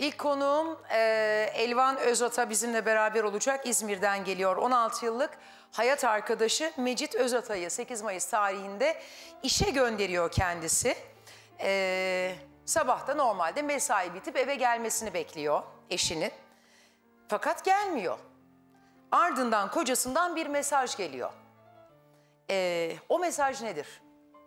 İlk konuğum Elvan Özata bizimle beraber olacak. İzmir'den geliyor. 16 yıllık hayat arkadaşı Mecit Özata'yı 8 Mayıs tarihinde işe gönderiyor kendisi. Sabah da normalde mesai bitip eve gelmesini bekliyor eşinin. Fakat gelmiyor. Ardından kocasından bir mesaj geliyor. O mesaj nedir?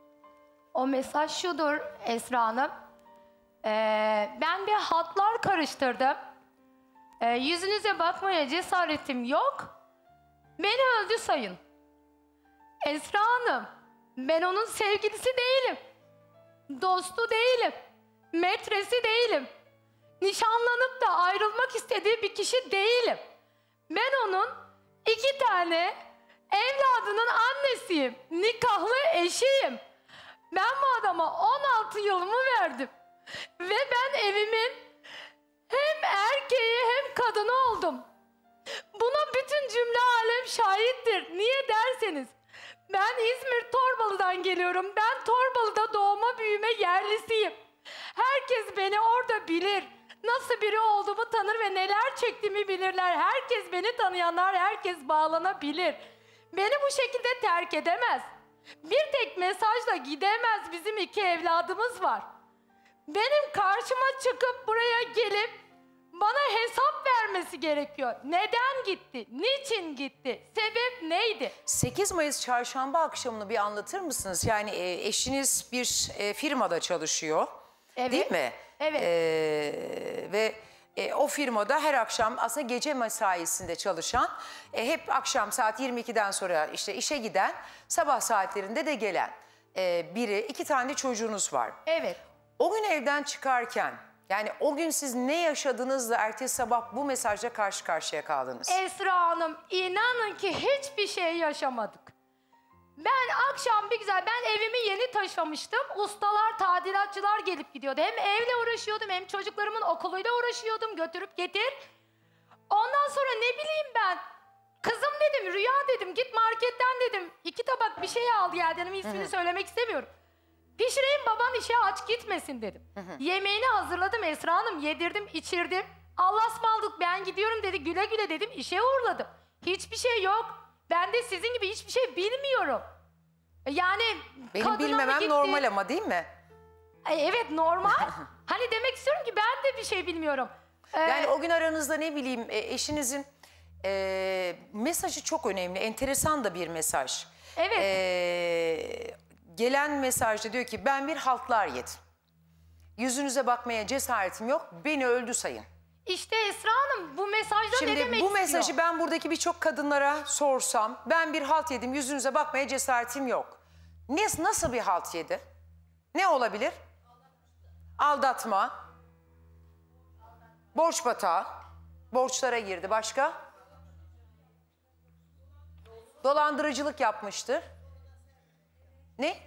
O mesaj şudur Esra Hanım. Ben bir hatlar karıştırdım. Yüzünüze bakmaya cesaretim yok. Beni öldü sayın. Esra Hanım, ben onun sevgilisi değilim. Dostu değilim. Metresi değilim. Nişanlanıp da ayrılmak istediği bir kişi değilim. Ben onun 2 tane evladının annesiyim. Nikahlı eşiyim. Ben bu adama 16 yılımı verdim. Ve ben evimin hem erkeği hem kadını oldum. Buna bütün cümle alem şahittir. Niye derseniz, ben İzmir Torbalı'dan geliyorum. Ben Torbalı'da doğma büyüme yerlisiyim. Herkes beni orada bilir. Nasıl biri olduğumu tanır ve neler çektiğimi bilirler. Herkes beni tanıyanlar, herkes bağlanabilir. Beni bu şekilde terk edemez. Bir tek mesajla gidemez, bizim 2 evladımız var. Benim karşıma çıkıp buraya gelip bana hesap vermesi gerekiyor. Neden gitti? Niçin gitti? Sebep neydi? 8 Mayıs çarşamba akşamını bir anlatır mısınız? Yani eşiniz bir firmada çalışıyor, Evet. değil mi? Evet. Ve o firmada her akşam aslında gece mesaisinde çalışan, hep akşam saat 22'den sonra işte işe giden, sabah saatlerinde de gelen biri, 2 tane çocuğunuz var. Evet. O gün evden çıkarken, yani o gün siz ne yaşadınız da ertesi sabah bu mesajla karşı karşıya kaldınız? Esra Hanım, inanın ki hiçbir şey yaşamadık. Ben akşam bir güzel, ben evimi yeni taşımıştım. Ustalar, tadilatçılar gelip gidiyordu. Hem evle uğraşıyordum hem çocuklarımın okuluyla uğraşıyordum. Götürüp getir. Ondan sonra ne bileyim ben. Kızım dedim, Rüya dedim, git marketten dedim. 2 tabak bir şey al gel dedim. İsmini söylemek istemiyorum. Pişireyim, baban işe aç gitmesin dedim. Yemeğini hazırladım Esra Hanım, yedirdim, içirdim. Allah'a ısmarladık, ben gidiyorum dedi, güle güle dedim, işe uğurladım. Hiçbir şey yok. Ben de sizin gibi hiçbir şey bilmiyorum. Yani Benim bilmemem normal ama, değil mi? Evet, normal. Hani demek istiyorum ki ben de bir şey bilmiyorum. Yani o gün aranızda ne bileyim eşinizin mesajı çok önemli, enteresan da bir mesaj. Evet. Gelen mesajda diyor ki ben bir haltlar yedim. Yüzünüze bakmaya cesaretim yok, beni öldü sayın. İşte Esra Hanım, bu mesajda ne demek Şimdi bu mesajı istiyor? ben buradaki birçok kadınlara sorsam, ben bir halt yedim, yüzünüze bakmaya cesaretim yok. Nasıl bir halt yedi? Ne olabilir? Aldatma. Borç batağı. Borçlara girdi. Başka? Dolandırıcılık yapmıştır. Ne?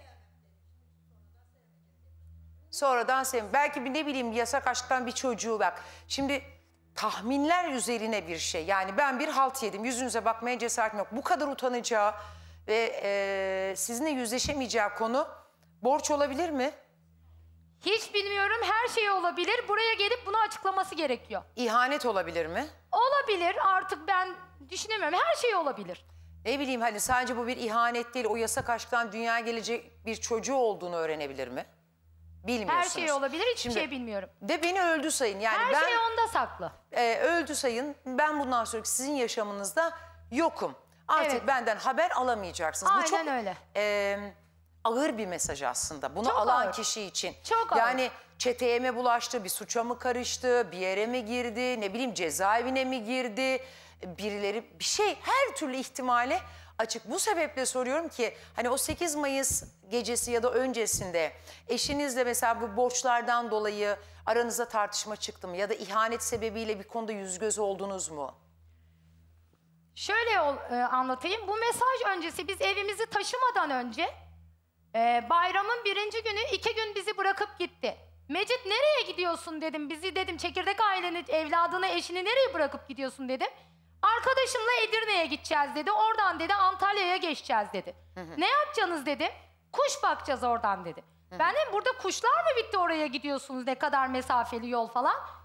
Sonradan belki bir ne bileyim yasak aşktan bir çocuğu bak. Şimdi tahminler üzerine bir şey. Yani ben bir halt yedim, yüzünüze bakmaya cesaretim yok. Bu kadar utanacağı ve sizinle yüzleşemeyeceği konu borç olabilir mi? Hiç bilmiyorum, her şey olabilir. Buraya gelip bunu açıklaması gerekiyor. İhanet olabilir mi? Olabilir, artık ben düşünemiyorum. Her şey olabilir. Ne bileyim hani sadece bu bir ihanet değil, o yasak aşktan dünyaya gelecek bir çocuğu olduğunu öğrenebilir mi? Bilmiyorsunuz. Her şey olabilir, hiçbir Şimdi, şey bilmiyorum. De beni öldü sayın. Yani Her şey onda saklı. Öldü sayın. Ben bundan sonra sizin yaşamınızda yokum. Artık Evet. benden haber alamayacaksınız. Aynen Bu çok öyle. Ağır bir mesaj aslında. Bunu Çok alan ağır. kişi için. Çok ağır. Yani çeteye mi bulaştı, bir suça mı karıştı, bir yere mi girdi, ne bileyim cezaevine mi girdi, birileri bir şey, her türlü ihtimale açık. Bu sebeple soruyorum ki hani o 8 Mayıs gecesi ya da öncesinde eşinizle mesela bu borçlardan dolayı aranızda tartışma çıktı mı? Ya da ihanet sebebiyle bir konuda yüz göz oldunuz mu? Şöyle anlatayım. Bu mesaj öncesi, biz evimizi taşımadan önce bayramın 1. günü 2 gün bizi bırakıp gitti. Mecit nereye gidiyorsun dedim. Bizi dedim çekirdek aileni, evladını, eşini nereye bırakıp gidiyorsun dedim. Arkadaşımla Edirne'ye gideceğiz dedi. Oradan dedi Antalya'ya geçeceğiz dedi. Ne yapacaksınız dedim. Kuş bakacağız oradan dedi. Ben dedim burada kuşlar mı bitti oraya gidiyorsunuz, ne kadar mesafeli yol falan.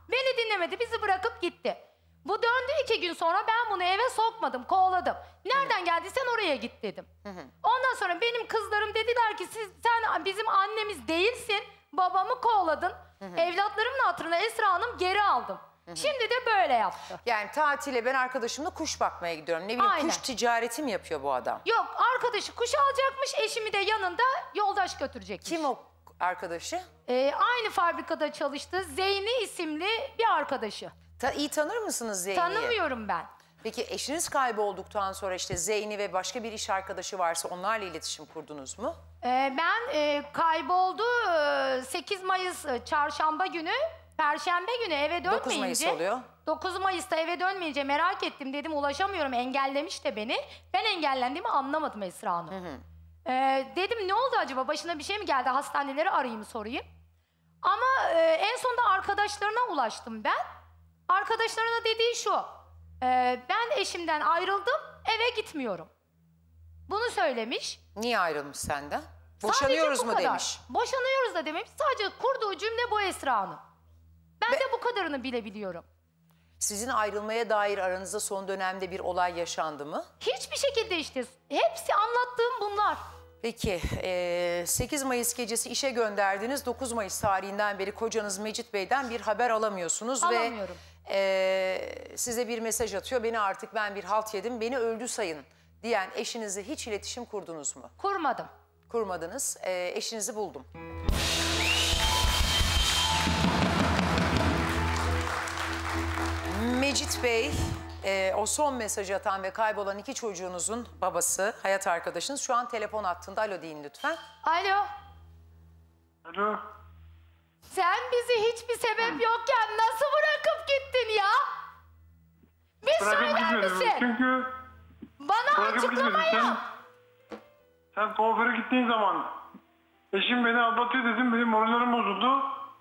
Beni dinlemedi, bizi bırakıp gitti. Bu döndü 2 gün sonra, ben bunu eve sokmadım, kovaladım. Nereden geldiysen oraya git dedim. Ondan sonra benim kızlarım dediler ki sen bizim annemiz değilsin, babamı kovaladın. Evlatlarımın hatırına Esra Hanım geri aldım. Şimdi de böyle yaptı. Yani tatile ben arkadaşımla kuş bakmaya gidiyorum. Ne bileyim Aynen. kuş ticareti mi yapıyor bu adam? Yok, arkadaşı kuş alacakmış, eşimi de yanında yoldaş götürecekmiş. Kim o arkadaşı? Aynı fabrikada çalıştı, Zeyni isimli bir arkadaşı. İyi tanır mısınız Zeyni'yi? Tanımıyorum ben. Peki eşiniz kaybolduktan sonra işte Zeyni ve başka bir iş arkadaşı varsa onlarla iletişim kurdunuz mu? Ben kayboldu 8 Mayıs çarşamba günü, Perşembe günü eve dönmeyince. 9 Mayıs oluyor. 9 Mayıs'ta eve dönmeyince merak ettim, dedim ulaşamıyorum, engellemiş de beni. Ben engellendiğimi anlamadım Esra Hanım. Dedim ne oldu acaba, başına bir şey mi geldi, hastaneleri arayayım sorayım. Ama en sonunda arkadaşlarına ulaştım ben. Arkadaşlarına dediği şu, ben eşimden ayrıldım, eve gitmiyorum. Bunu söylemiş. Niye ayrılmış senden? Sadece Boşanıyoruz bu mu kadar. demiş. Boşanıyoruz da dememiş. Sadece kurduğu cümle bu Esra Hanım. Ben de bu kadarını bilebiliyorum. Sizin ayrılmaya dair aranızda son dönemde bir olay yaşandı mı? Hiçbir şekilde işte hepsi anlattığım bunlar. Peki 8 Mayıs gecesi işe gönderdiniz. 9 Mayıs tarihinden beri kocanız Mecit Bey'den bir haber alamıyorsunuz. Alamıyorum. Ve size bir mesaj atıyor. Ben bir halt yedim, beni öldü sayın diyen eşinizle hiç iletişim kurdunuz mu? Kurmadım. Kurmadınız. Eşinizi buldum. Mecit Bey, o son mesajı atan ve kaybolan 2 çocuğunuzun babası, hayat arkadaşınız şu an telefon hattında. Alo deyin lütfen. Alo. Alo. Sen bizi hiçbir sebep yokken nasıl bırakıp gittin ya? Bir Bırakıp söyler gitmedim. misin? Çünkü Bana bırakıp açıklama gitmedim. yap. Sen kuaföre gittiğin zaman eşim beni aldatıyor dedim. Benim morallerim bozuldu.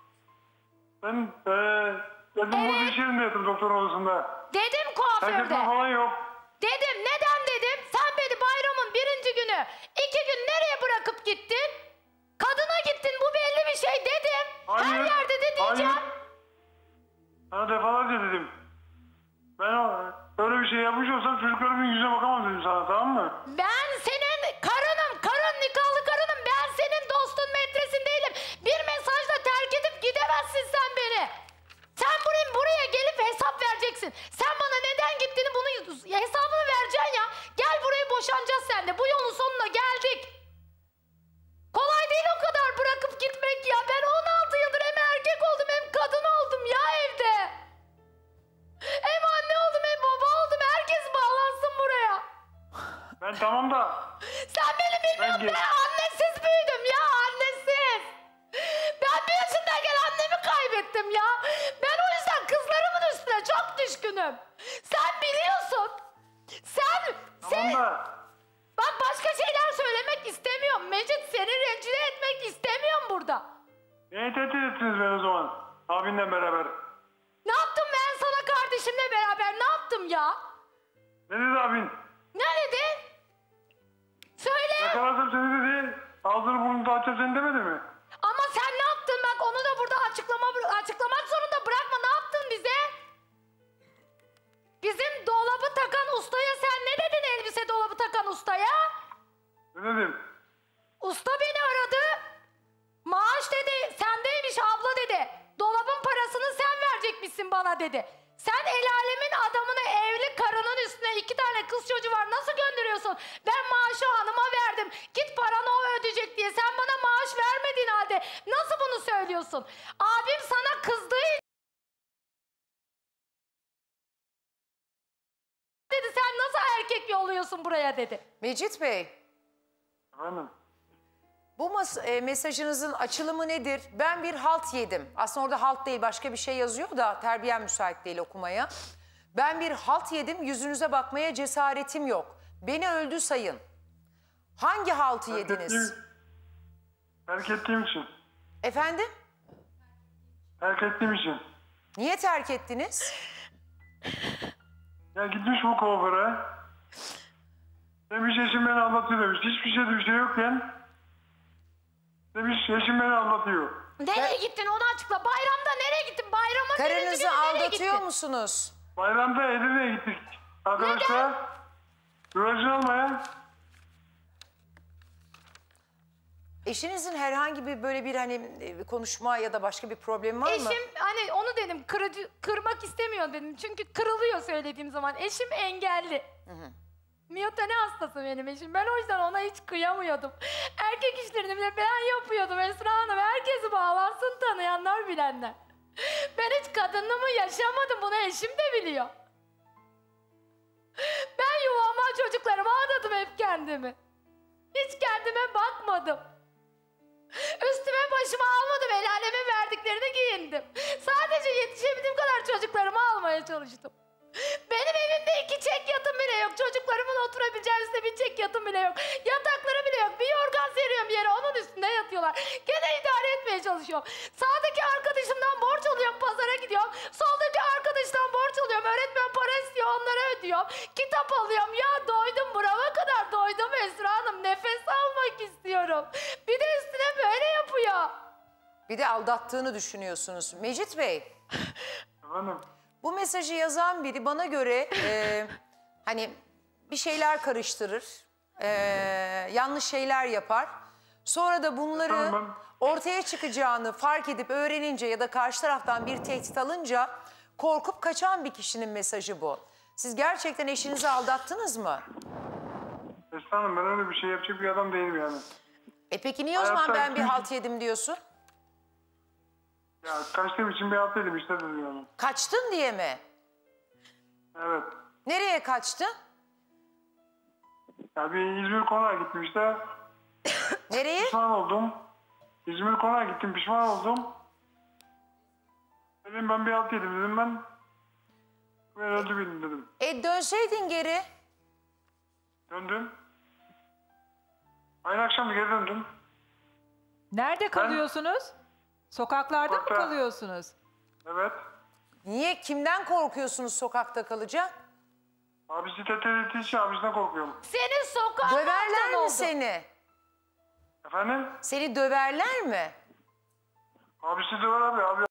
Ben dedim bu iş yerinde yattım doktor odasında. Dedim Hareketler kuaförde. falan yok. Dedim, neden dedim? Sen beni bayramın 1. günü 2 gün nereye bırakıp gittin? Kadına gittin, bu belli bir şey dedim. Her yerde de diyeceğim. Hayır. Sana defalarca dedim. Ben böyle bir şey yapmış olsam çocuklarımın yüzüne bakamam dedim sana, tamam mı? Ben senin karınım, nikahlı karınım. Ben senin dostun, metresin değilim. Bir mesajla terk edip gidemezsin sen beni. Sen buraya gelip hesap vereceksin. Sen bana neden gittiğini, bunu hesabını vereceksin ya. Gel buraya, boşanacağız seninle. Bu yolun sonuna geldik. Kolay değil o kadar bırakıp gitmek ya. Ben 16 yıldır hem erkek oldum hem kadın oldum ya evde. Hem anne oldum hem baba oldum. Herkes bağlansın buraya. Ben tamam da Sen beni bilmiyorsun. Ben annesiz büyüdüm ya, annesiz. Ben 1 yaşındayken annemi kaybettim ya. Ben o yüzden kızlarımın üstüne çok düşkünüm. Sen biliyorsun. tamam da Bak, başka şeyler söylemek istemiyorum. Mecit, seni rencide etmek istemiyorum burada. beni tehdit ettiniz ben o zaman. Abinle beraber. Ne yaptım ben sana kardeşimle beraber? Ne yaptım ya? Ne dedi abin? Ne dedi? Söyle. Yakaladım seni dedi. Ağzını burnunu da açar seni demedi mi? Ama sen ne yaptın? Bak, onu da burada açıklamak zorunda bırakma. Ne yaptın bize? Bizim dolabı takan ustaya sen ne dedin, elbise dolabı takan ustaya? Ne dedim? Usta beni aradı. Maaş dedi, sendeymiş abla dedi. Dolabın parasını sen verecekmişsin bana dedi. Sen el alemin adamını, evli karının üstüne 2 tane kız çocuğu var, nasıl gönderiyorsun? Ben maaşı hanıma verdim. Git, paranı o ödeyecek diye. Sen bana maaş vermediğin halde nasıl bunu söylüyorsun? Abim sana kızdığı dedi, sen nasıl erkek yolluyorsun buraya dedi. Mecit Bey, Efendim? bu mesajınızın açılımı nedir? Ben bir halt yedim. Aslında orada halt değil, başka bir şey yazıyor da terbiyem müsait değil okumaya. Ben bir halt yedim, yüzünüze bakmaya cesaretim yok. Beni öldü sayın. Hangi haltı yediniz? Terk ettiğim için. Efendim? Terk ettiğim için. Niye terk ettiniz? Ya gitmiş bu kuaföre. Demiş eşim beni anlatıyor demiş. Hiçbir şey yokken demiş eşim beni anlatıyor. Nereye gittin onu açıkla. Bayramda nereye gittin? Bayramın birinci Karınızı günü nereye aldatıyor gittin? musunuz? Bayramda Edirne'ye gittik arkadaşlar. Rövanşı almaya. Eşinizin herhangi bir böyle bir hani konuşma ya da başka bir problemi var mı? Eşim hani onu dedim kırmak istemiyor dedim. Çünkü kırılıyor söylediğim zaman. Eşim engelli. Miyotoni hastası benim eşim. Ben o yüzden ona hiç kıyamıyordum. Erkek işlerini bile ben yapıyordum Esra Hanım. Herkesi bağlansın tanıyanlar bilenler. Ben hiç kadınlığımı yaşamadım. Bunu eşim de biliyor. Ben yuvama çocuklarıma adadım hep kendimi. Hiç kendime bakmadım. Üstüme başıma almadım. El aleme verdiklerini giyindim. Sadece yetişebildiğim kadar çocuklarımı almaya çalıştım. Benim evimde 2 çek yatım bile yok. Çocuklarımın oturabileceği üstüne bir çek yatım bile yok. Yatakları bile yok. Bir yorgan seriyorum yere, onun üstünde yatıyorlar. Gene idare etmeye çalışıyorum. Sağdaki arkadaşımdan borç alıyorum, pazara gidiyorum. Soldaki arkadaştan borç alıyorum. Öğretmen para istiyor, onlara ödüyorum. Kitap alıyorum. Ya doydum, burama kadar doydum Esra Hanım. Nefes almak istiyorum. Bir de üstüne böyle yapıyor. Bir de aldattığını düşünüyorsunuz. Mecit Bey, Efendim. bu mesajı yazan biri bana göre hani bir şeyler karıştırır, yanlış şeyler yapar. Sonra da bunları Tamam. ortaya çıkacağını fark edip öğrenince ya da karşı taraftan bir tehdit alınca korkup kaçan bir kişinin mesajı bu. Siz gerçekten eşinizi aldattınız mı? Esra Hanım, ben öyle bir şey yapacak bir adam değilim yani. Peki niye o zaman Hayatta ben bir kim- halt yedim diyorsun? Ya kaçtığım için bir haftaydım işte dedim yani. Kaçtın diye mi? Evet. Nereye kaçtın? Ya bir İzmir konağa gittim işte. Nereye? Pişman oldum. İzmir konağa gittim, pişman oldum. Dedim ben bir halt yedim dedim ben. Ben öldü benim dedim. Dönseydin geri. Döndüm. Aynı akşam geri döndüm. Nerede kalıyorsunuz? Sokaklarda mı Sokakta. kalıyorsunuz? Evet. Niye? Kimden korkuyorsunuz sokakta kalacak? Abisi tehdit için abisinden korkuyorum. Senin sokağın Döverler mi oldu. seni? Efendim? Seni döverler mi? Abisi döver abi. Abi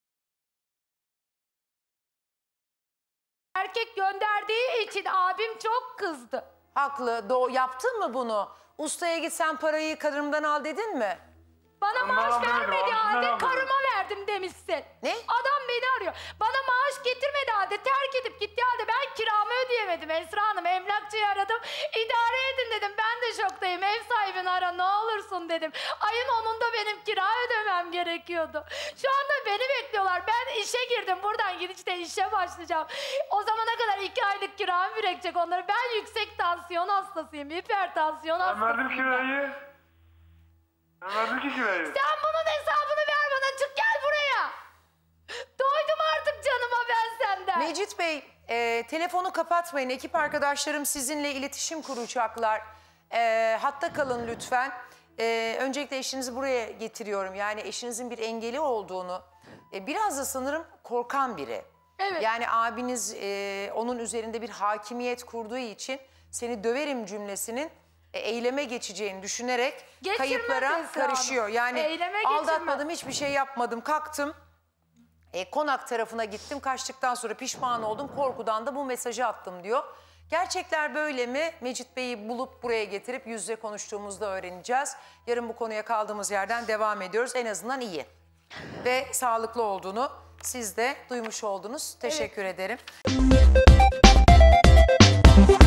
Erkek gönderdiği için abim çok kızdı. Haklı. Yaptın mı bunu? Ustaya gitsen parayı karımdan al dedin mi? Bana Ben maaş almadım, vermediği abisinden halde almadım. karıma verdim demişsin. Ne? Adam beni arıyor. Bana maaş getirmediği halde, terk edip gittiği halde ben kiramı ödeyemedim Esra Hanım. Emlakçıyı aradım. İdare edin dedim. Ben de şoktayım. Ev sahibini ara ne olursun dedim. Ayın 10'unda benim kira ödemem gerekiyordu. Şu anda beni bekliyorlar. Ben işe girdim. Buradan gidişte işe başlayacağım. O zamana kadar 2 aylık kiram birikecek onları. Ben yüksek tansiyon hastasıyım. Hipertansiyon ben hastasıyım. verdim kirayı. Ben verdim ki kirayı. Sen bunun hesabını ver bana, çık gel buraya. Doydum artık canıma ben senden. Mecit Bey, telefonu kapatmayın. Ekip arkadaşlarım sizinle iletişim kuracaklar. Hatta kalın lütfen. Öncelikle eşinizi buraya getiriyorum. Yani eşinizin bir engeli olduğunu, biraz da sanırım korkan biri. Evet. Yani abiniz onun üzerinde bir hakimiyet kurduğu için seni döverim cümlesinin eyleme geçeceğini düşünerek Geçirmez kayıplara Esra Hanım. karışıyor. Yani Eyleme geçirmez. aldatmadım, hiçbir şey yapmadım, kalktım. Konak tarafına gittim, kaçtıktan sonra pişman oldum, korkudan da bu mesajı attım diyor. Gerçekler böyle mi? Mecit Bey'i bulup buraya getirip yüz yüze konuştuğumuzda öğreneceğiz. Yarın bu konuya kaldığımız yerden devam ediyoruz. En azından iyi ve sağlıklı olduğunu siz de duymuş oldunuz. Teşekkür ederim.